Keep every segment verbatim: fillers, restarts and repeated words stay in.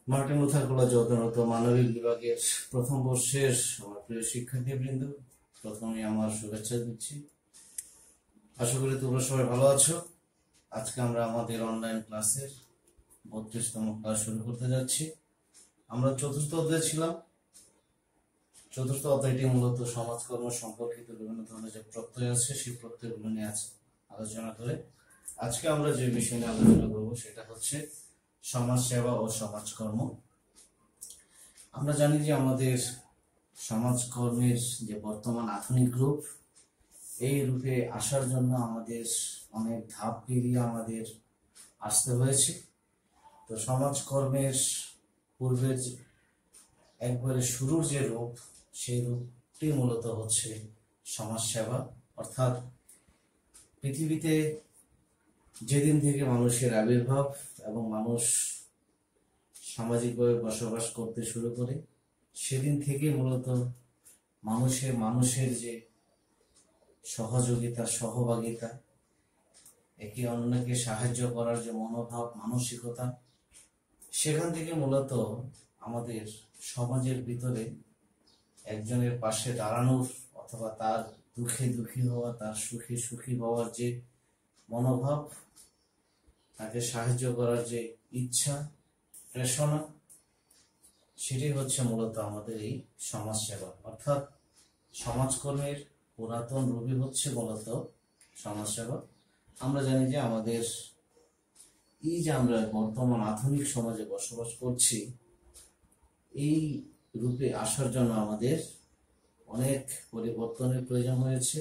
Martin Luther college অধ্যয়নরত মানবিক বিভাগের প্রথম বর্ষের আমার প্রিয় শিক্ষার্থীবৃন্দ, প্রথমে আমার শুভেচ্ছা দিচ্ছি। আশা করি তোমরা সবাই ভালো আছো। আজকে আমরা আমাদের অনলাইন ক্লাসের বত্রিশতম ক্লাস শুরু করতে যাচ্ছি। আমরা চতুর্থ অধ্যায়ে ছিলাম। চতুর্থ অধ্যায়টি মূলত সমাজকর্ম সম্পর্কিত বিভিন্ন ধরনের যে প্রত্যয় আছে সেই প্রত্যয়গুলো নিয়ে আছে আলোচনা করে আজকে আমরা যে বিষয় নিয়ে আলোচনা করবো সেটা হচ্ছে সমাজ সেবা ও সমাজকর্ম। আমরা জানি যে আমাদের সমাজকর্মের যে বর্তমান আধুনিক রূপ, এই রূপে আসার জন্য আমাদের অনেক ধাপ পেরিয়ে আমাদের আসতে হয়েছে। তো সমাজকর্মের পূর্বের একবারে শুরুর যে রূপ, সেই রূপটি মূলত হচ্ছে সমাজ সেবা। অর্থাৎ পৃথিবীতে যেদিন থেকে মানুষের আবির্ভাব এবং মানুষ সামাজিকভাবে বসবাস করতে শুরু করে, সেদিন থেকে মূলত মানুষের মানুষের যে সহযোগিতা, সহভাগিতা, একে অন্যকে সাহায্য করার যে মনোভাব, মানসিকতা, সেখান থেকে মূলত আমাদের সমাজের ভিতরে একজনের পাশে দাঁড়ানোর অথবা তার দুঃখে দুঃখী হওয়া, তার সুখে সুখী হওয়ার যে মনোভাব, তাকে সাহায্য করার যে ইচ্ছা, প্রেরণা, সেটাই হচ্ছে মূলত আমাদের এই সমাজ সেবা। অর্থাৎ সমাজকর্মের পুরাতন রূপই হচ্ছে মূলত সমাজ সেবা। আমরা জানি যে আমাদের এই যে আমরা বর্তমান আধুনিক সমাজে বসবাস করছি, এই রূপে আসার জন্য আমাদের অনেক পরিবর্তনের প্রয়োজন হয়েছে।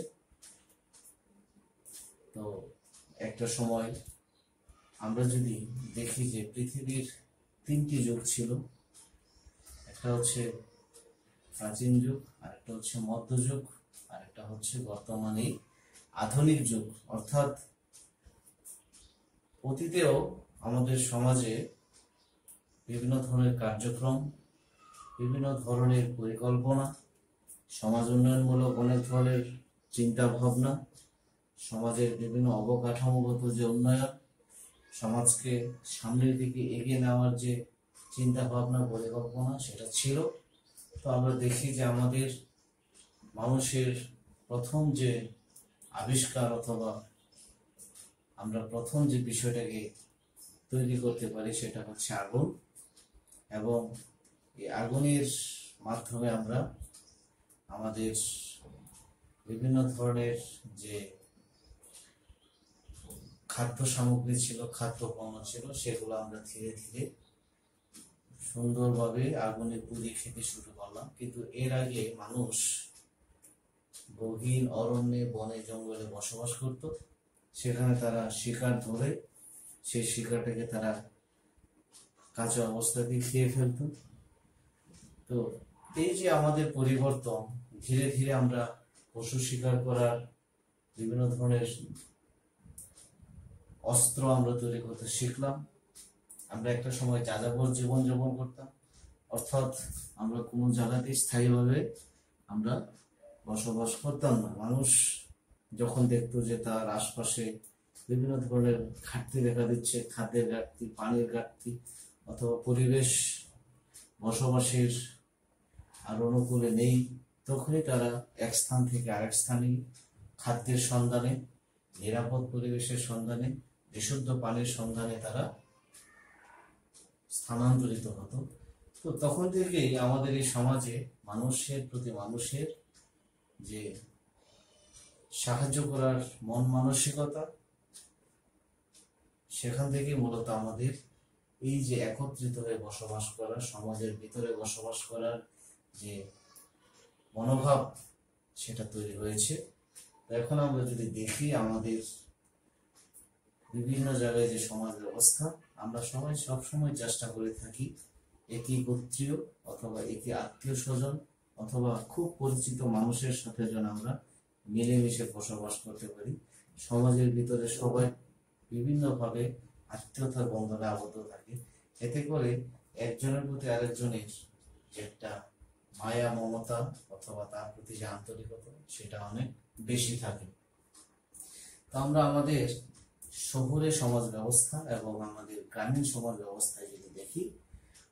তো একটা সময় আমরা যদি দেখি যে পৃথিবীর তিনটি যুগ ছিল, একটা হচ্ছে প্রাচীন যুগ, আরেকটা হচ্ছে মধ্যযুগ, আরেকটা হচ্ছে বর্তমানে আধুনিক যুগ। অর্থাৎ অতীতেও আমাদের সমাজে বিভিন্ন ধরনের কার্যক্রম, বিভিন্ন ধরনের পরিকল্পনা, সমাজ উন্নয়নমূলক অনেক ধরনের চিন্তা ভাবনা, সমাজের বিভিন্ন অবকাঠামোগত যে উন্নয়ন, সমাজকে সামনের দিকে এগিয়ে নেওয়ার যে চিন্তা ভাবনা, পরিকল্পনা, সেটা ছিল। তো আমরা দেখি যে আমাদের মানুষের প্রথম যে আবিষ্কার অথবা আমরা প্রথম যে বিষয়টাকে তৈরি করতে পারি সেটা হচ্ছে আগুন। এবং এই আগুনের মাধ্যমে আমরা আমাদের বিভিন্ন ধরনের যে খাদ্য সামগ্রী ছিল, খাদ্য পণ্য ছিল, সেগুলো আমরা ধীরে ধীরে সুন্দরভাবে আগুনে পুড়িয়ে খেতে শুরু করলাম। কিন্তু এর আগে মানুষ গহীন অরণ্যে, বনে, জঙ্গলে বসবাস করত। সেখানে তারা শিকার ধরে সেই শিকারটাকে তারা কাঁচা অবস্থাতেই খেয়ে ফেলত। তো এই যে আমাদের পরিবর্তন, ধীরে ধীরে আমরা পশু শিকার করার বিভিন্ন ধরনের অস্ত্র আমরা তৈরি করতে শিখলাম। আমরা একটা সময় যাযাবর জীবনযাপন করতাম, অর্থাৎ আমরা কোনো জায়গাতে স্থায়ীভাবে আমরা বসবাস করতাম না। মানুষ যখন দেখতো যে তার আশপাশে বিভিন্ন ধরনের ঘাটতি দেখা দিচ্ছে, খাদ্যের ঘাটতি, পানির ঘাটতি, অথবা পরিবেশ বসবাসের আর অনুকূলে নেই, তখনই তারা এক স্থান থেকে আরেক স্থানে খাদ্যের সন্ধানে, নিরাপদ পরিবেশের সন্ধানে, বিশুদ্ধ পানির সন্ধানে তারা স্থানান্তরিত হতো। তো তখন থেকেই আমাদের এই সমাজে মানুষের প্রতি মানুষের যে সাহায্য করার মন মানসিকতা, সেখান থেকে মূলত আমাদের এই যে একত্রিত হয়ে বসবাস করা, সমাজের ভিতরে বসবাস করার যে মনোভাব, সেটা তৈরি হয়েছে। এখন আমরা যদি দেখি আমাদের বিভিন্ন জায়গায় যে সমাজ ব্যবস্থা, আমরা সবাই সবসময় চেষ্টা করে থাকি একই গোত্রীয় অথবা একই আত্মীয় স্বজন অথবা খুব পরিচিত মানুষের সাথে যেন আমরা মিলেমিশে বসবাস করতে পারি। সমাজের ভিতরে সবাই বিভিন্নভাবে আত্মীয়তার বন্ধনে আবদ্ধ থাকে। এতে করে একজনের প্রতি আরেকজনের যে একটা মায়া, মমতা অথবা তার প্রতি যে আন্তরিকতা, সেটা অনেক বেশি থাকে। তো আমরা আমাদের শহুরে সমাজ ব্যবস্থা এবং আমাদের গ্রামীণ সমাজ ব্যবস্থায় যদি দেখি,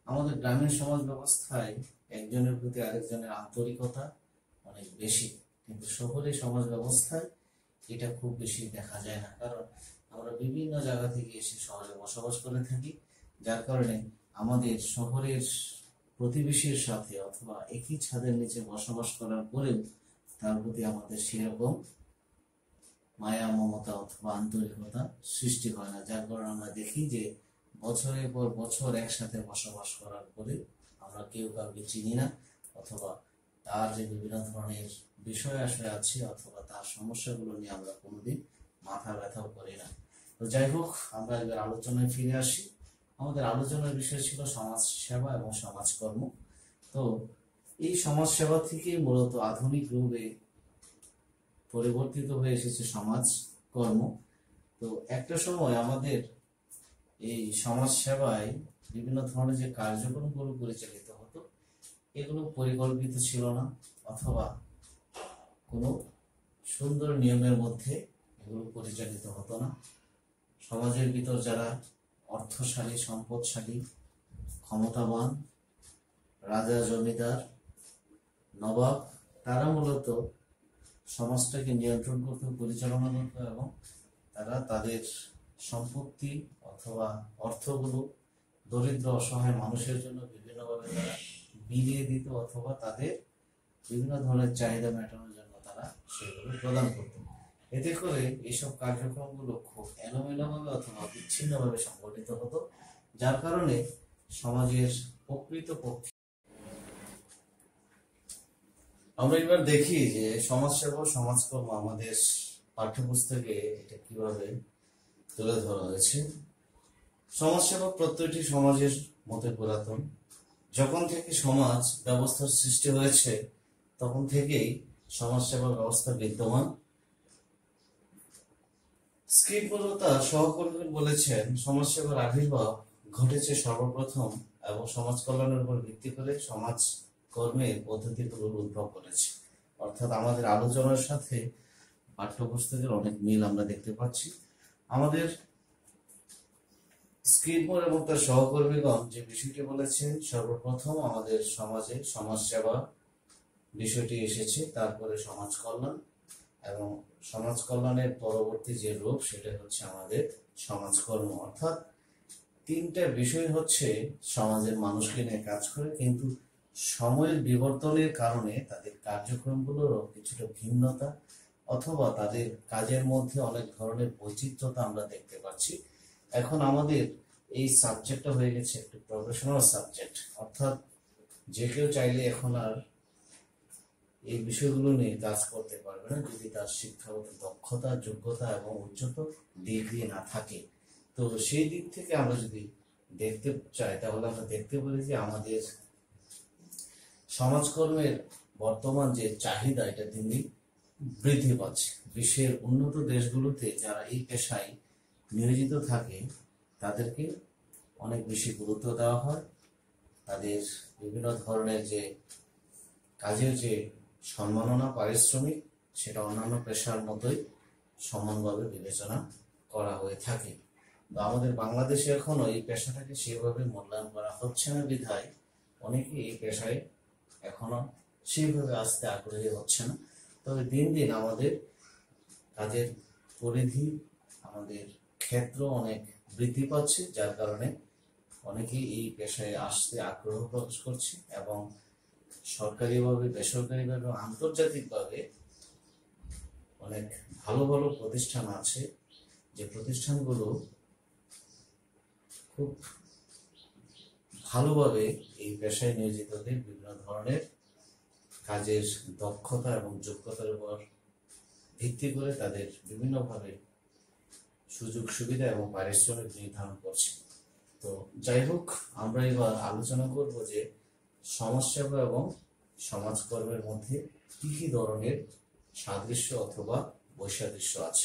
আমাদের গ্রামীণ সমাজ ব্যবস্থায় একজনের প্রতি আরেকজনের আন্তরিকতা অনেক বেশি, কিন্তু শহরে সমাজ ব্যবস্থায় এটা খুব বেশি দেখা যায় না। কারণ আমরা বিভিন্ন জায়গা থেকে এসে শহরে বসবাস করে থাকি, যার কারণে আমাদের শহরের প্রতিবেশীর সাথে অথবা একই ছাদের নিচে বসবাস করার পরেও তার প্রতি আমাদের সেরকম মায়া মমতা অথবা আন্তরিকতা সৃষ্টি হয় না। যার কারণে আমরা দেখি যে বছরের পর বছর একসাথে বসবাস করার পরে আমরা কেউ কাউকে চিনি না, অথবা তার যে বিভিন্ন ধরনের বিষয় আশয় আছে অথবা তার সমস্যাগুলো নিয়ে আমরা কোনোদিন মাথা ব্যথাও করি না। তো যাই হোক, আমরা এবার আলোচনায় ফিরে আসি। আমাদের আলোচনার বিষয় ছিল সমাজ সেবা এবং সমাজকর্ম। তো এই সমাজ সেবা থেকেই মূলত আধুনিক রূপে পরিবর্তিত হয়ে এসেছে সমাজ কর্ম। তো একটা সময় আমাদের এই সমাজ সেবায় বিভিন্ন ধরনের যে কার্যক্রমগুলো পরিচালিত হতো এগুলো পরিকল্পিত ছিল না, অথবা কোনো সুন্দর নিয়মের মধ্যে এগুলো পরিচালিত হতো না। সমাজের ভিতর যারা অর্থশালী, সম্পদশালী, ক্ষমতাবান, রাজা, জমিদার, নবাব, তারা মূলত সমাজটাকে নিয়ন্ত্রণ করতে, পরিচালনা করতে এবং তারা তাদের সম্পত্তি অথবা অর্থগুলো দরিদ্র অসহায় মানুষের জন্য বিভিন্নভাবে তারা বিলিয়ে দিত, অথবা তাদের বিভিন্ন ধরনের চাহিদা মেটানোর জন্য তারা সেগুলো প্রদান করত। এতে করে এইসব কার্যক্রমগুলো খুব এলোমেলোভাবে অথবা বিচ্ছিন্নভাবে সংগঠিত হতো, যার কারণে সমাজের প্রকৃত পক্ষে আমরা এবার দেখি যে সমাজসেবা ও সমাজকর্ম আমাদের পাঠ্যপুস্তকে এটা কিভাবে তুলে ধরা হয়েছে। সমাজসেবা প্রত্যেকটি সমাজের মতে পুরাতন। যখন থেকে সমাজ ব্যবস্থার সৃষ্টি হয়েছে তখন থেকেই সমাজসেবা ব্যবস্থা বিদ্যমান। স্ক্রিপ্টরতা সহকর্মী বলেছেন, সমাজসেবার আবির্ভাব ঘটেছে সর্বপ্রথম এবং সমাজ কল্যাণের উপর ভিত্তি করে সমাজ কর্মের পদ্ধতিগুলোর উদ্ভব করেছে। অর্থাৎ আমাদের আলোচনার সাথে পাঠ্যপুস্তকের অনেক মিল আমরা দেখতে পাচ্ছি। আমাদের স্ক্রিপ্টর এবং তার সহকর্মীগণ যে বিষয়টি বলেছেন, সর্বপ্রথম আমাদের সমাজে সমাজ সেবা বিষয়টি এসেছে, তারপরে সমাজ কল্যাণ, এবং সমাজ কল্যাণের পরবর্তী যে রূপ সেটা হচ্ছে আমাদের সমাজকর্ম। অর্থাৎ তিনটা বিষয় হচ্ছে সমাজের মানুষকে নিয়ে কাজ করে, কিন্তু সময়ের বিবর্তনের কারণে তাদের কার্যক্রমগুলোরও কিছুটা ভিন্নতা অথবা তাদের কাজের মধ্যে অনেক ধরনের বৈচিত্র্যতা আমরা দেখতে পাচ্ছি। এখন আমাদের এই সাবজেক্টটা হয়ে গেছে একটি প্রফেশনাল সাবজেক্ট, অর্থাৎ যে কেউ চাইলে এখন আর এই বিষয়গুলো নিয়ে কাজ করতে পারবে না যদি তার শিক্ষাগত দক্ষতা, যোগ্যতা এবং উচ্চত ডিগ্রি না থাকে। তো সেই দিক থেকে আমরা যদি দেখতে চাই তাহলে আমরা দেখতে পারি যে আমাদের সমাজকর্মের বর্তমান যে চাহিদা এটা দিন দিন বৃদ্ধি পাচ্ছে। বিশ্বের উন্নত দেশগুলোতে যারা এই পেশায় নিয়োজিত থাকে তাদেরকে অনেক বেশি গুরুত্ব দেওয়া হয়। তাদের বিভিন্ন ধরনের যে কাজের যে সম্মাননা, পারিশ্রমিক, সেটা অন্যান্য পেশার মতোই সমানভাবে বিবেচনা করা হয়ে থাকে। তো আমাদের বাংলাদেশে এখনো এই পেশাটাকে সেভাবে মূল্যায়ন করা হচ্ছে না বিধায় অনেকে এই পেশায় এখনো সেইভাবে আসতে আগ্রহী হচ্ছে না। তবে দিন দিন আমাদের কাজের পরিধি, আমাদের ক্ষেত্র অনেক বৃদ্ধি পাচ্ছে, যার কারণে অনেকেই এই পেশায় আসতে আগ্রহ প্রকাশ করছে এবং সরকারিভাবে, বেসরকারিভাবে, আন্তর্জাতিকভাবে অনেক ভালো ভালো প্রতিষ্ঠান আছে যে প্রতিষ্ঠানগুলো খুব ভালোভাবে এই পেশায় নিয়োজিতদের বিভিন্ন ধরনের কাজের দক্ষতা এবং যোগ্যতার উপর ভিত্তি করে তাদের বিভিন্নভাবে সুযোগ সুবিধা এবং পারিশ্রমিক নির্ধারণ করছে। তো যাই হোক, আমরা এবার আলোচনা করব যে সমাজসেবা এবং সমাজকর্মের মধ্যে কি কি ধরনের সাদৃশ্য অথবা বৈসাদৃশ্য আছে।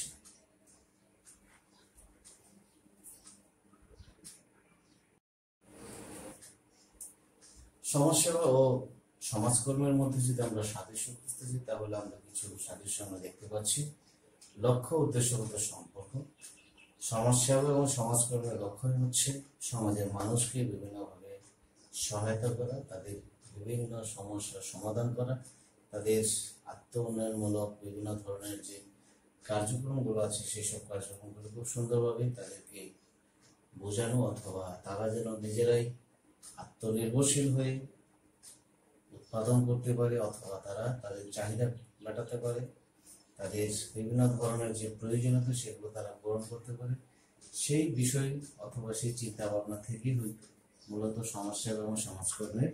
সমাজসেবা ও সমাজকর্মের মধ্যে যদি আমরা সাদৃশ্য খুঁজতে যাই তাহলে আমরা কিছু সাদৃশ্য আমরা দেখতে পাচ্ছি। লক্ষ্য উদ্দেশ্যগত সম্পর্ক। সমাজসেবা এবং সমাজকর্মের লক্ষ্য হচ্ছে সমাজের মানুষকে বিভিন্নভাবে সহায়তা করা, তাদের বিভিন্ন সমস্যার সমাধান করা, তাদের আত্ম উন্নয়নমূলক বিভিন্ন ধরনের যে কার্যক্রমগুলো আছে সেসব কার্যক্রমগুলো খুব সুন্দরভাবে তাদেরকে বোঝানো, অথবা তারা যেন নিজেরাই আত্মনির্ভরশীল হয়ে উৎপাদন করতে পারে, অথবা তারা তাদের চাহিদা মেটাতে পারে, তাদের বিভিন্ন ধরনের যে প্রয়োজনীয়তা সেগুলো তারা পূরণ করতে পারে, সেই বিষয় অথবা সেই চিন্তা ভাবনা থেকেই মূলত সমাজসেবা এবং সমাজকর্মের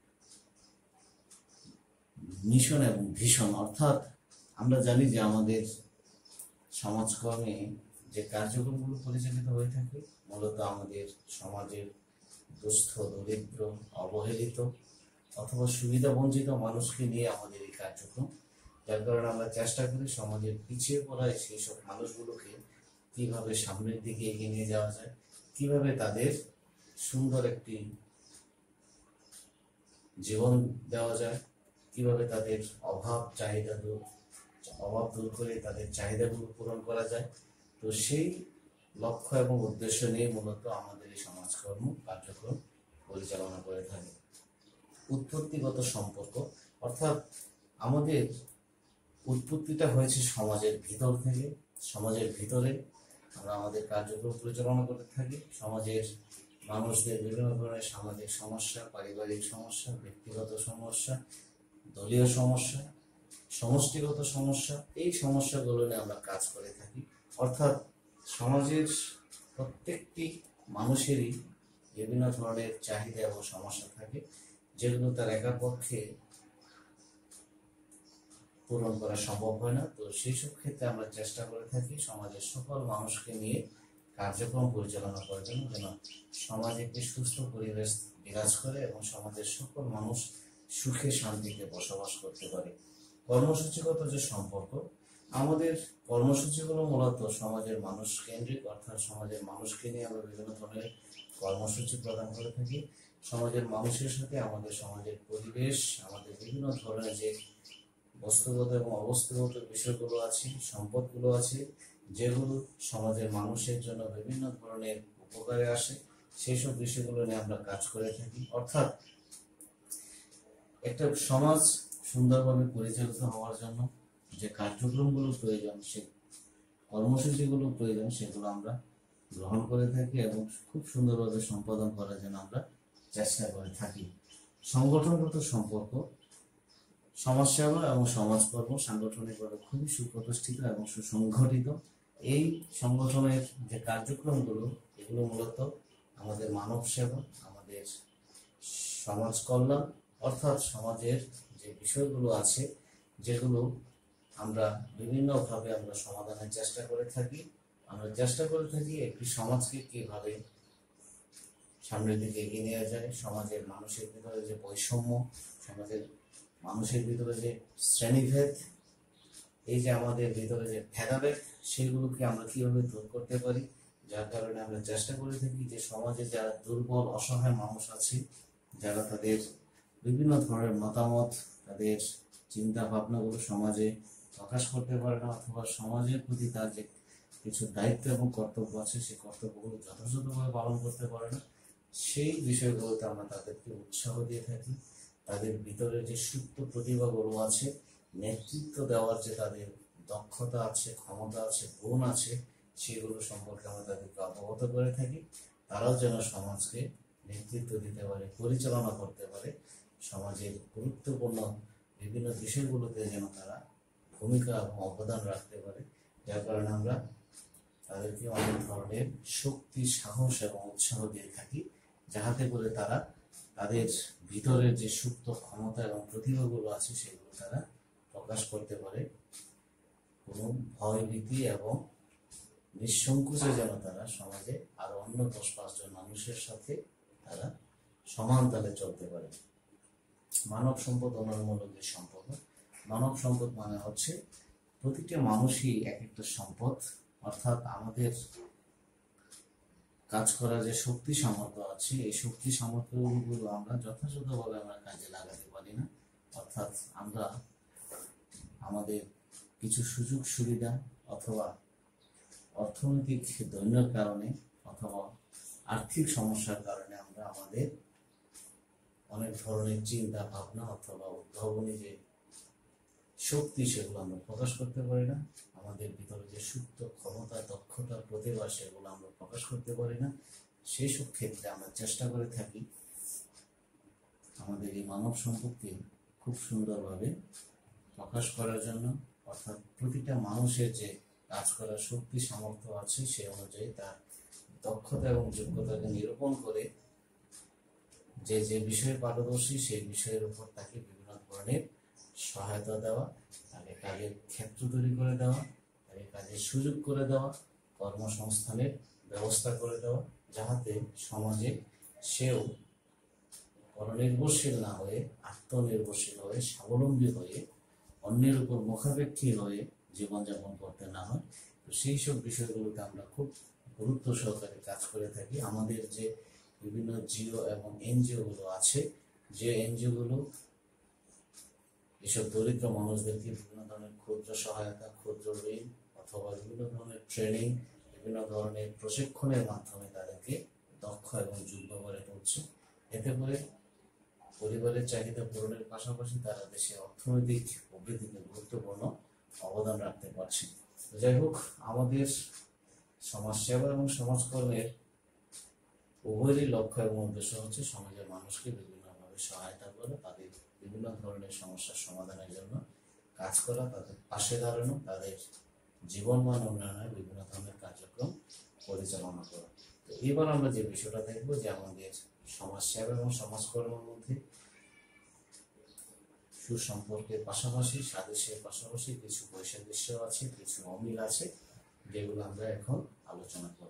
মিশন এবং ভীষণ। অর্থাৎ আমরা জানি যে আমাদের সমাজকর্মে যে কার্যক্রমগুলো পরিচালিত হয়ে থাকে মূলত আমাদের সমাজের দুস্থ, দরিদ্র, অবহেলিত অথবা সুবিধা বঞ্চিত মানুষকে নিয়ে আমাদের এই কার্যক্রম, যার কারণে আমরা চেষ্টা করি সমাজের পিছিয়ে পড়া সেই সব মানুষগুলোকে কিভাবে সামনের দিকে এগিয়ে নিয়ে যাওয়া যায়, কিভাবে তাদের সুন্দর একটি জীবন দেওয়া যায়, কিভাবে তাদের অভাব চাহিদা দূর অভাব দূর করে তাদের চাহিদাগুলো পূরণ করা যায়। তো সেই লক্ষ্য এবং উদ্দেশ্য নিয়ে মূলত আমাদের এই সমাজকর্ম কার্যক্রম পরিচালনা করে থাকে। উৎপত্তিগত সম্পর্ক, অর্থাৎ আমাদের উৎপত্তিটা হয়েছে সমাজের ভিতর থেকে। সমাজের ভিতরে আমরা আমাদের কার্যক্রম পরিচালনা করে থাকি। সমাজের মানুষদের বিভিন্ন ধরনের সামাজিক সমস্যা, পারিবারিক সমস্যা, ব্যক্তিগত সমস্যা, দলীয় সমস্যা, সমষ্টিগত সমস্যা, এই সমস্যাগুলো নিয়ে আমরা কাজ করে থাকি। অর্থাৎ সমাজের প্রত্যেকটি মানুষেরই বিভিন্ন ধরনের চাহিদা এবং সমস্যা থাকে, যেগুলো তার একার পক্ষে পূরণ করা সম্ভব হয় না। তো সেই সব ক্ষেত্রে আমরা চেষ্টা করে থাকি সমাজের সকল মানুষকে নিয়ে কার্যক্রম পরিচালনা করার জন্য, যেন সমাজে একটি সুস্থ পরিবেশ বিরাজ করে এবং সমাজের সকল মানুষ সুখে শান্তিতে বসবাস করতে পারে। কর্মসূচিগত যে সম্পর্ক, আমাদের কর্মসূচিগুলো মূলত সমাজের মানুষ কেন্দ্রিক, অর্থাৎ সমাজের মানুষকে নিয়ে আমরা বিভিন্ন ধরনের কর্মসূচি প্রদান করে থাকি। সমাজের মানুষের সাথে আমাদের সমাজের পরিবেশ, আমাদের বিভিন্ন ধরনের যে বস্তুগত এবং অবস্থাগত বিষয়গুলো আছে, সম্পদগুলো আছে, যেগুলো সমাজের মানুষের জন্য বিভিন্ন ধরনের উপকারে আসে, সেই সব বিষয়গুলো নিয়ে আমরা কাজ করে থাকি। অর্থাৎ একটা সমাজ সুন্দরভাবে পরিচালিত হওয়ার জন্য যে কার্যক্রমগুলো প্রয়োজন, সে কর্মসূচিগুলো প্রয়োজন, সেগুলো আমরা গ্রহণ করে থাকি এবং খুব সুন্দরভাবে সম্পাদন করার জন্য আমরা চেষ্টা করে থাকি। সংগঠনগত সম্পর্ক, সমাজসেবা এবং সমাজকর্ম সাংগঠনিকভাবে খুবই সুপ্রতিষ্ঠিত এবং সুসংগঠিত। এই সংগঠনের যে কার্যক্রমগুলো, এগুলো মূলত আমাদের মানব সেবা, আমাদের সমাজ কল্যাণ, অর্থাৎ সমাজের যে বিষয়গুলো আছে যেগুলো আমরা বিভিন্নভাবে আমরা সমাধানের চেষ্টা করে থাকি। আমরা চেষ্টা করে থাকি একটি সমাজকে কিভাবে সামনের দিকে এগিয়ে নেওয়া যায়, সমাজের মানুষের ভিতরে যে বৈষম্য, সমাজের মানুষের ভিতরে যে শ্রেণীভেদ, এই যে আমাদের ভিতরে যে ভেদাভেদ, সেগুলোকে আমরা কিভাবে দূর করতে পারি। যার কারণে আমরা চেষ্টা করে থাকি যে সমাজে যারা দুর্বল অসহায় মানুষ আছে, যারা তাদের বিভিন্ন ধরনের মতামত, তাদের চিন্তা ভাবনাগুলো সমাজে প্রকাশ করতে পারে না, অথবা সমাজের প্রতি তার যে কিছু দায়িত্ব এবং কর্তব্য আছে সেই কর্তব্যগুলো যথাযথভাবে পালন করতে পারে না, সেই বিষয়গুলোতে আমরা তাদেরকে উৎসাহ দিয়ে থাকি। তাদের ভিতরে যে সুপ্ত প্রতিভাগুলো আছে, নেতৃত্ব দেওয়ার যে তাদের দক্ষতা আছে, ক্ষমতা আছে, গুণ আছে, সেগুলো সম্পর্কে আমরা তাদেরকে অবগত করে থাকি। তারাও যেন সমাজকে নেতৃত্ব দিতে পারে, পরিচালনা করতে পারে, সমাজের গুরুত্বপূর্ণ বিভিন্ন বিষয়গুলোতে যেন তারা ভূমিকা এবং অবদান রাখতে পারে। যার কারণে আমরা তাদেরকে অনেক ধরনের শক্তি, সাহস এবং উৎসাহ দিয়ে থাকি, যাহাতে করে তারা তাদের ভিতরের যে সুপ্ত ক্ষমতা এবং প্রতিভাগুলো আছে সেগুলো তারা প্রকাশ করতে পারে। কোনো ভয় ভীতি এবং নিঃসংকোচে যেন তারা সমাজে আরো অন্য দশ পাঁচজন মানুষের সাথে তারা সমান তালে চলতে পারে। মানব সম্পদ উন্নয়নমূলক যে সম্পদ, মানব সম্পদ মানে হচ্ছে প্রতিটা মানুষই এক একটা সম্পদ। অর্থাৎ আমাদের কাজ করার যে শক্তি সামর্থ্য আছে, এই শক্তি সামর্থ্যগুলো আমরা যথাযথভাবে আমরা কাজে লাগাতে পারি না। অর্থাৎ আমরা আমাদের কিছু সুযোগ সুবিধা অথবা অর্থনৈতিক দৈন্যের কারণে অথবা আর্থিক সমস্যার কারণে আমরা আমাদের অনেক ধরনের চিন্তা ভাবনা অথবা উদ্ভাবনী যে শক্তি সেগুলো আমরা প্রকাশ করতে পারি না, আমাদের ভিতরে যে সুপ্ত ক্ষমতা দক্ষতা প্রতিভা সেগুলো আমরা প্রকাশ করতে পারি না। সেই সব ক্ষেত্রে আমরা চেষ্টা করে থাকি আমাদের এই মানব সম্পদকে খুব সুন্দরভাবে প্রকাশ করার জন্য, অর্থাৎ প্রতিটা মানুষের যে কাজ করার শক্তি সামর্থ্য আছে সেই অনুযায়ী তার দক্ষতা এবং যোগ্যতাকে নিরূপণ করে যে যে বিষয়ে পারদর্শী সেই বিষয়ের উপর তাকে বিভিন্ন ধরনের সহায়তা দেওয়া, তাকে কাজের ক্ষেত্র তৈরি করে দেওয়া, তাকে কাজের সুযোগ করে দেওয়া, কর্মসংস্থানের ব্যবস্থা করে দেওয়া, যাহাতে সমাজে সেও পরনির্ভরশীল না হয়ে আত্মনির্ভরশীল হয়ে স্বাবলম্বী হয়ে অন্যের উপর মুখাপেক্ষী হয়ে জীবনযাপন করতে না হয়। তো সেই সব বিষয়গুলোতে আমরা খুব গুরুত্ব সহকারে কাজ করে থাকি। আমাদের যে বিভিন্ন জিও এবং এনজিও গুলো আছে, যে এনজিও গুলো এসব দরিদ্র মানুষদেরকে বিভিন্ন ধরনের ক্ষুদ্র সহায়তা, ক্ষুদ্র ঋণ অথবা বিভিন্ন ধরনের ট্রেনিং, বিভিন্ন ধরনের প্রশিক্ষণের মাধ্যমে তাদেরকে দক্ষ এবং যোগ্য করে তুলছে। এতে করে পরিবারের চাহিদা পূরণের পাশাপাশি তারা দেশের অর্থনৈতিক প্রবৃদ্ধিতে গুরুত্বপূর্ণ অবদান রাখতে পারছে। যাই হোক, আমাদের সমাজসেবা এবং সমাজকর্মের উভয়েরই লক্ষ্য এবং উদ্দেশ্য হচ্ছে সমাজের মানুষকে বিভিন্নভাবে সহায়তা করা, তাদের বিভিন্ন ধরনের সমস্যার সমাধানের জন্য কাজ করা, তাদের পাশে দাঁড়ানো, তাদের জীবনমান উন্নয়নের বিভিন্ন ধরনের কার্যক্রম পরিচালনা করা। তো এবার আমরা যে বিষয়টা দেখবো যে আমাদের সমাজসেবা এবং সমাজকর্মের মধ্যে সুসম্পর্কের পাশাপাশি সাদৃশ্যের পাশাপাশি কিছু বৈসাদৃশ্য আছে, কিছু অমিল আছে, যেগুলো আমরা এখন আলোচনা করব।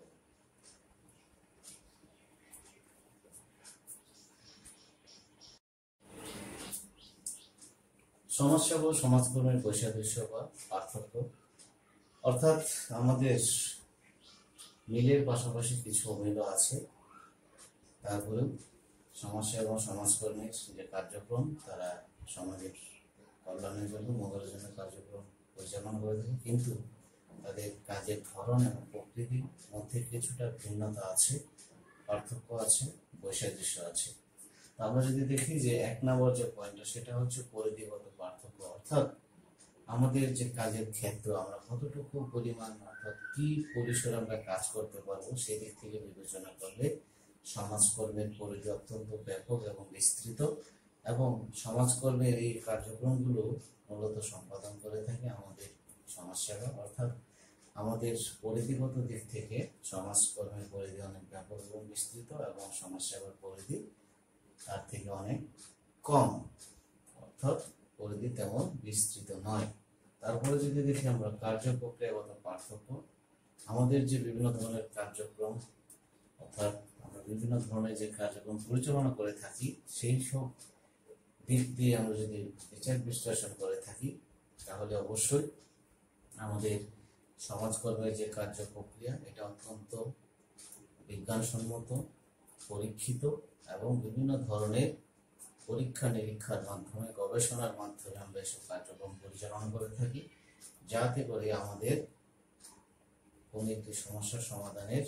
সমাজসেবা ও সমাজকর্মের বৈসাদৃশ্য বা পার্থক্য, অর্থাৎ আমাদের মিলের পাশাপাশি কিছু অমিল আছে। তারপরে সমাজসেবা এবং সমাজকর্মের যে কার্যক্রম তারা সমাজের কল্যাণের জন্য মঙ্গলের জন্য কার্যক্রম পরিচালনা করে থাকে, কিন্তু তাদের কাজের ধরন এবং প্রকৃতির মধ্যে কিছুটা ভিন্নতা আছে, পার্থক্য আছে, বৈসাদৃশ্য আছে। আমরা যদি দেখি যে এক নম্বর যে পয়েন্টটা সেটা হচ্ছে পরিধিগত পার্থক্য, অর্থাৎ আমাদের যে কাজের ক্ষেত্র আমরা কতটুকু পরিমাণ অর্থাৎ কি পরিসরে আমরা কাজ করতে পারবো সেই দিক থেকে বিবেচনা করলে সমাজকর্মের পরিধি অত্যন্ত ব্যাপক এবং বিস্তৃত, এবং সমাজকর্মের এই কার্যক্রমগুলো মূলত সম্পাদন করে থাকে আমাদের সমাজসেবা, অর্থাৎ আমাদের পরিধিগত দিক থেকে সমাজকর্মের পরিধি অনেক ব্যাপক এবং বিস্তৃত এবং সমাজসেবার পরিধি তার থেকে অনেক কম, অর্থাৎ পরিধি তেমন বিস্তৃত নয়। তারপরে যদি দেখি আমরা কার্যপ্রক্রিয়াগত পার্থক্য, আমাদের যে বিভিন্ন ধরনের কার্যক্রম অর্থাৎ আমরা বিভিন্ন ধরনের যে কার্যক্রম পরিচালনা করে থাকি সেই সব দিক দিয়ে আমরা যদি বিচার বিশ্লেষণ করে থাকি তাহলে অবশ্যই আমাদের সমাজকর্মের যে কার্য প্রক্রিয়া এটা অত্যন্ত বিজ্ঞানসম্মত, পরীক্ষিত এবং বিভিন্ন ধরনের পরীক্ষা নিরীক্ষার মাধ্যমে গবেষণার মাধ্যমে আমরা এসব কার্যক্রম পরিচালনা করে থাকি, যাতে করে আমাদের কোন একটি সমস্যার সমাধানের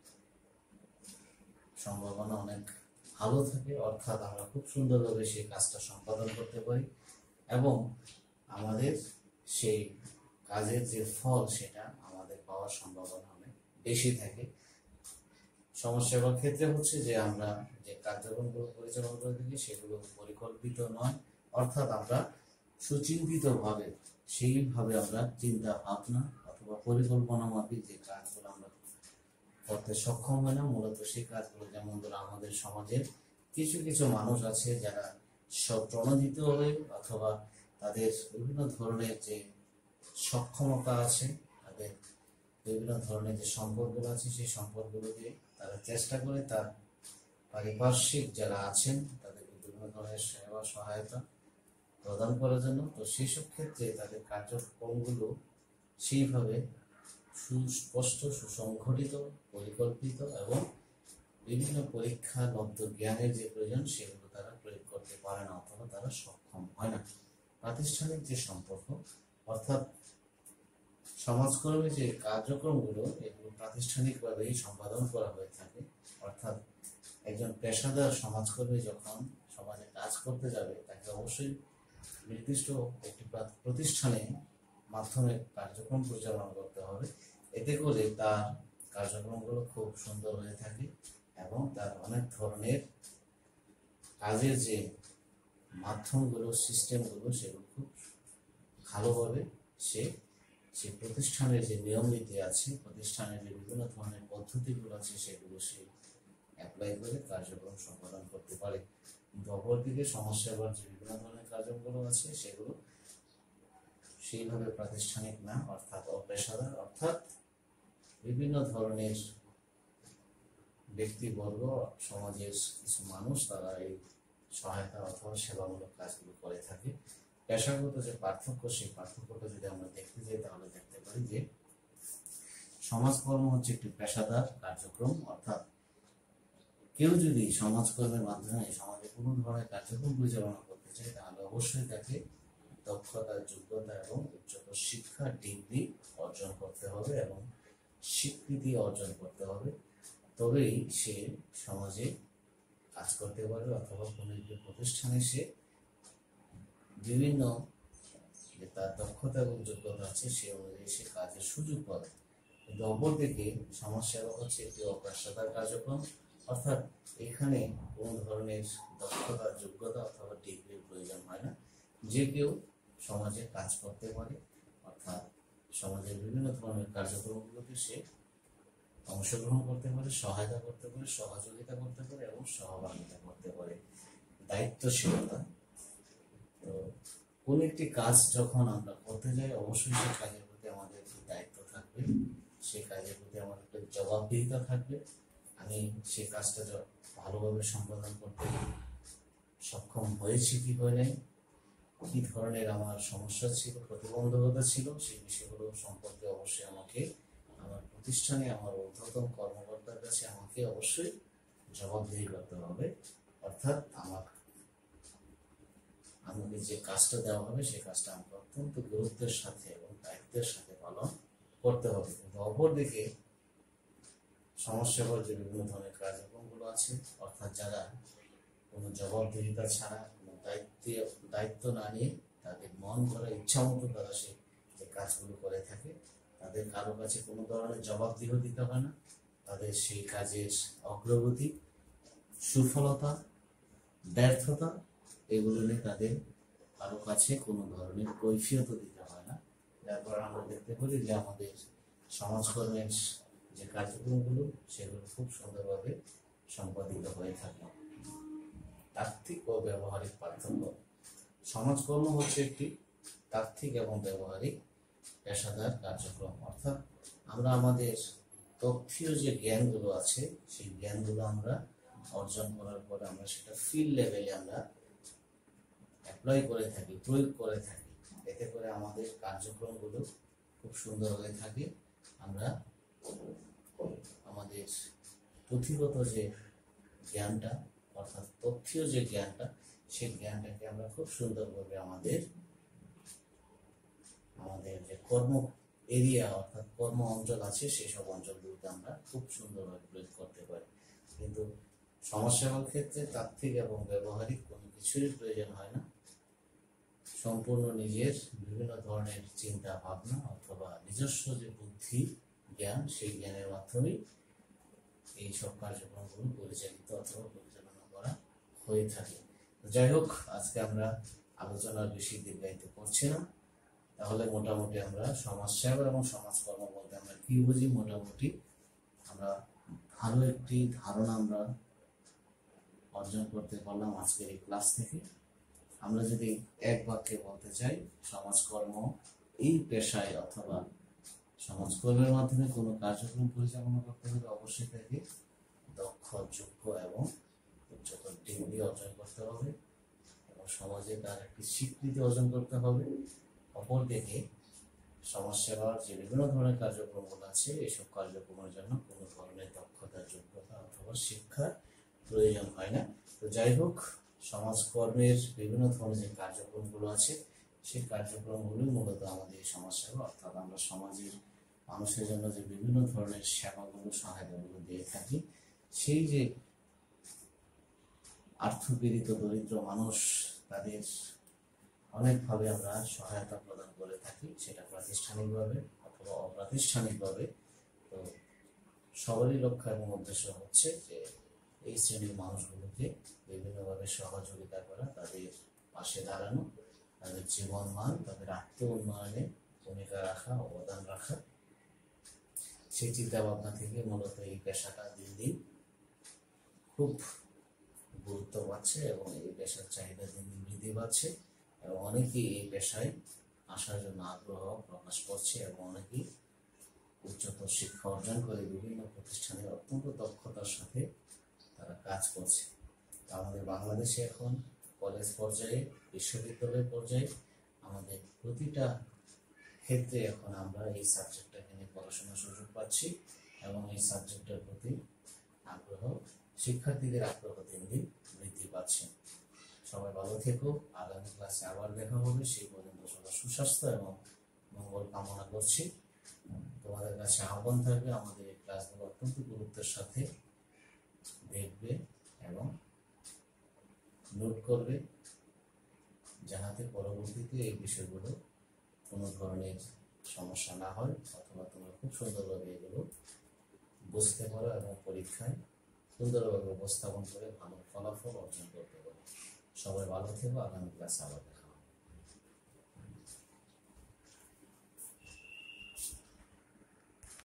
সম্ভাবনা অনেক ভালো থাকে, অর্থাৎ আমরা খুব সুন্দরভাবে সেই কাজটা সম্পাদন করতে পারি এবং আমাদের সেই কাজের যে ফল সেটা আমাদের পাওয়ার সম্ভাবনা অনেক বেশি থাকে। সমাজসেবার ক্ষেত্রে হচ্ছে যে আমরা যে কার্যক্রমগুলো পরিচালনা করে থাকি সেগুলো পরিকল্পিত নয়, অর্থাৎ আমরা সুচিন্তিতভাবে সেইভাবে আমরা চিন্তা ভাবনা অথবা পরিকল্পনা মাফিক যে কাজগুলো আমরা করতে সক্ষম হয় না। মূলত সেই কাজগুলো যেমন ধরো আমাদের সমাজের কিছু কিছু মানুষ আছে যারা সব প্রণোদিত হয়ে অথবা তাদের বিভিন্ন ধরনের যে সক্ষমতা আছে, তাদের বিভিন্ন ধরনের যে সম্পদগুলো আছে সেই সম্পদগুলো দিয়ে তারা চেষ্টা করে তার পারিপার্শ্বিক যারা আছেন তাদেরকে বিভিন্ন ধরনের সেবা সহায়তা প্রদান করার জন্য। তো সেসব ক্ষেত্রে তাদের কার্যক্রমগুলো সেইভাবে সুস্পষ্ট, সুসংগঠিত, পরিকল্পিত এবং বিভিন্ন পরীক্ষাবদ্ধ জ্ঞানের যে প্রয়োজন সেগুলো তারা প্রয়োগ করতে পারে না অথবা তারা সক্ষম হয় না। প্রাতিষ্ঠানিক যে সম্পর্ক অর্থাৎ সমাজকর্মী যে কার্যক্রমগুলো এগুলো প্রাতিষ্ঠানিকভাবেই সম্পাদন করা হয়ে থাকে, অর্থাৎ একজন পেশাদার সমাজকর্মী যখন সমাজ সমাজে কাজ করতে যাবে তাকে অবশ্যই নির্দিষ্ট একটি প্রতিষ্ঠানে মাধ্যমে কার্যক্রম পরিচালনা করতে হবে। এতে করে তার কার্যক্রমগুলো খুব সুন্দর হয়ে থাকে এবং তার অনেক ধরনের কাজের যে মাধ্যমগুলো সিস্টেমগুলো সেগুলো খুব ভালোভাবে সে সে প্রতিষ্ঠানের যে নিয়ম নীতি আছে, প্রতিষ্ঠানের যে বিভিন্ন ধরনের পদ্ধতিগুলো আছে সেগুলো সে অ্যাপ্লাই করে কার্যক্রম সম্পাদন করতে পারে। কিন্তু অপরদিকে সমাজসেবার যে বিভিন্ন ধরনের কার্যক্রমগুলো আছে সেগুলো সেইভাবে প্রাতিষ্ঠানিক না, অর্থাৎ অপেশাদার, অর্থাৎ বিভিন্ন ধরনের ব্যক্তিবর্গ, সমাজের কিছু মানুষ তারা এই সহায়তা অথবা সেবামূলক কাজগুলো করে থাকে। পেশাগত যে পার্থক্য, সেই পার্থক্যটা যদি আমরা দেখতে যাই তাহলে দেখতে পারি যে সমাজকর্ম হচ্ছে একটি পেশাদার কার্যক্রম, অর্থাৎ কেউ যদি সমাজকর্মের মাধ্যমে সমাজে কোনো ধরনের কার্যক্রম পরিচালনা করতে চায় তাহলে অবশ্যই তাকে দক্ষতা, যোগ্যতা এবং উচ্চতর শিক্ষা ডিগ্রি অর্জন করতে হবে এবং স্বীকৃতি অর্জন করতে হবে। তবেই সে সমাজে কাজ করতে পারবে অথবা কোনো একটি প্রতিষ্ঠানে সে বিভিন্ন যে তার দক্ষতা এবং যোগ্যতা আছে সে অনুযায়ী সে কাজের সুযোগ পাবে। কিন্তু অপরদিকে সমাজসেবা হচ্ছে একটি অপেশাদার কার্যক্রম, অর্থাৎ এখানে কোনো ধরনের দক্ষতা, যোগ্যতা অথবা ডিগ্রির প্রয়োজন হয় না। যে কেউ সমাজে কাজ করতে পারে, অর্থাৎ সমাজের বিভিন্ন ধরনের কার্যক্রমগুলোকে সে অংশগ্রহণ করতে পারে, সহায়তা করতে পারে, সহযোগিতা করতে পারে এবং সহভাগিতা করতে পারে। দায়িত্বশীলতা, তো কোন একটি কাজ যখন আমরা করতে যাই অবশ্যই সেই কাজের প্রতি আমাদের দায়িত্ব থাকবে, সেই কাজের প্রতি আমার একটা জবাবদিহিতা থাকবে। আমি সেই কাজটা ভালোভাবে সম্পাদন করতে সক্ষম হয়েছি কি হয় নাই, কি ধরনের আমার সমস্যা ছিল, প্রতিবন্ধকতা ছিল, সেই বিষয়গুলো সম্পর্কে অবশ্যই আমাকে আমার প্রতিষ্ঠানে আমার ঊর্ধ্বতন কর্মকর্তার কাছে আমাকে অবশ্যই জবাবদিহি করতে হবে। অর্থাৎ আমার আমাকে যে কাজটা দেওয়া হবে সেই কাজটা আমাকে অত্যন্ত গুরুত্বের সাথে এবং দায়িত্বের সাথে পালন করতে হবে। কিন্তু অপরদিকে সমাজসেবার যে বিভিন্ন ধরনের কার্যক্রমগুলো আছে, অর্থাৎ যারা কোনো জবাবদিহিতা ছাড়া, কোনো দায়িত্ব দায়িত্ব না নিয়ে তাদের মন করা ইচ্ছা মতো তারা সে যে কাজগুলো করে থাকে, তাদের কারো কাছে কোনো ধরনের জবাবদিহি দিতে হয় না, তাদের সেই কাজের অগ্রগতি, সুফলতা, ব্যর্থতা এগুলো নিয়ে তাদের কারো কাছে কোনো ধরনের কৈফিয়ত দিতে হয় না। তারপর আমরা দেখতে পারি যে আমাদের সমাজকর্মের যে কার্যক্রমগুলো সেগুলো খুব সুন্দরভাবে সম্পাদিত হয়ে থাকে। তাত্ত্বিক ও ব্যবহারিক পার্থক্য, সমাজকর্ম হচ্ছে একটি তাত্ত্বিক এবং ব্যবহারিক পেশাদার কার্যক্রম, অর্থাৎ আমরা আমাদের তথ্যীয় যে জ্ঞানগুলো আছে সেই জ্ঞানগুলো আমরা অর্জন করার পরে আমরা সেটা ফিল্ড লেভেলে আমরা অ্যাপ্লাই করে থাকি, প্রয়োগ করে থাকি। এতে করে আমাদের কার্যক্রমগুলো খুব সুন্দর হয়ে থাকে। আমরা আমাদের পুঁথিগত যে জ্ঞানটা, অর্থাৎ তথ্যীয় যে জ্ঞানটা, সেই জ্ঞানটাকে আমরা খুব সুন্দরভাবে আমাদের আমাদের যে কর্ম এরিয়া অর্থাৎ কর্ম অঞ্চল আছে সেই সব অঞ্চলগুলোতে আমরা খুব সুন্দরভাবে প্রয়োগ করতে পারি। কিন্তু সমাজসেবার ক্ষেত্রে তাত্ত্বিক এবং ব্যবহারিক কোনো কিছুই প্রয়োজন হয় না। সম্পূর্ণ নিজের বিভিন্ন ধরনের চিন্তা ভাবনা অথবা নিজস্ব যে বুদ্ধি জ্ঞান, সেই জ্ঞানের মাধ্যমেই এই সব কার্যক্রমগুলো পরিচালিত অথবা পরিচালনা করা হয়ে থাকে। যাই হোক, আজকে আমরা আলোচনার বেশি দীর্ঘায়িত করছি না। তাহলে মোটামুটি আমরা সমাজসেবা এবং সমাজকর্ম বলতে আমরা কি বুঝি মোটামুটি আমরা ভালো একটি ধারণা আমরা অর্জন করতে পারলাম আজকের এই ক্লাস থেকে। আমরা যদি এক বাক্যে বলতে চাই, সমাজকর্ম এই পেশায় অথবা সমাজকর্মের মাধ্যমে কোনো কার্যক্রম পরিচালনা করতে হলে অবশ্যই তাকে দক্ষ, যোগ্য এবং উচ্চতর ডিগ্রি অর্জন করতে হবে এবং সমাজে তার একটি স্বীকৃতি অর্জন করতে হবে। অপরদিকে সমাজসেবার যে বিভিন্ন ধরনের কার্যক্রমগুলো আছে এইসব কার্যক্রমের জন্য কোনো ধরনের দক্ষতা, যোগ্যতা অথবা শিক্ষার প্রয়োজন হয় না। তো যাই হোক, সমাজকর্মের বিভিন্ন ধরনের যে কার্যক্রমগুলো আছে সেই কার্যক্রমগুলো মূলত আমাদের সমাজসেবা, অর্থাৎ আমরা সমাজের মানুষের জন্য যে বিভিন্ন ধরনের সেবাগুলো, সহায়তাগুলো দিয়ে থাকি, সেই যে আর্থপীড়িত দরিদ্র মানুষ, তাদের অনেকভাবে আমরা সহায়তা প্রদান করে থাকি, সেটা প্রাতিষ্ঠানিকভাবে অথবা অপ্রাতিষ্ঠানিকভাবে। তো সবারই লক্ষ্য এবং উদ্দেশ্য হচ্ছে যে এই শ্রেণীর মানুষগুলোকে বিভিন্নভাবে সহযোগিতা করা, তাদের পাশে দাঁড়ানো, তাদের জীবন মান, তাদের আত্ম উন্নয়নে ভূমিকা রাখা, অবদান রাখা। সেই চিন্তা ভাবনা থেকে মূলত এই পেশাটা দিন দিন খুব গুরুত্ব পাচ্ছে এবং এই পেশার চাহিদা দিন দিন বৃদ্ধি পাচ্ছে এবং অনেকেই এই পেশায় আসার জন্য আগ্রহ প্রকাশ করছে এবং অনেকেই উচ্চতর শিক্ষা অর্জন করে বিভিন্ন প্রতিষ্ঠানে অত্যন্ত দক্ষতার সাথে তারা কাজ করছে। আমাদের বাংলাদেশে এখন কলেজ পর্যায়ে, বিশ্ববিদ্যালয় পর্যায়ে আমাদের প্রতিটা ক্ষেত্রে এখন আমরা এই সাবজেক্টটাকে নিয়ে পড়াশোনার সুযোগ পাচ্ছি এবং এই সাবজেক্টের প্রতি আগ্রহ, শিক্ষার্থীদের আগ্রহ দিন দিন বৃদ্ধি পাচ্ছে। সবাই ভালো থেকো, আগামী ক্লাসে আবার দেখা হবে। সেই পর্যন্ত সবার সুস্বাস্থ্য এবং মঙ্গল কামনা করছি। তোমাদের কাছে আহ্বান থাকবে আমাদের এই ক্লাসগুলো অত্যন্ত গুরুত্বের সাথে দেখবে এবং নোট করবে, যাহাতে পরবর্তীতে এই বিষয়গুলো কোনো ধরনের সমস্যা না হয় অথবা তোমরা খুব সুন্দরভাবে এগুলো বুঝতে পারো এবং পরীক্ষায় সুন্দরভাবে উপস্থাপন করে ভালো ফলাফল অর্জন করতে পারো। সবাই ভালো থেকো, আগামী ক্লাসে আবার দেখা হবে।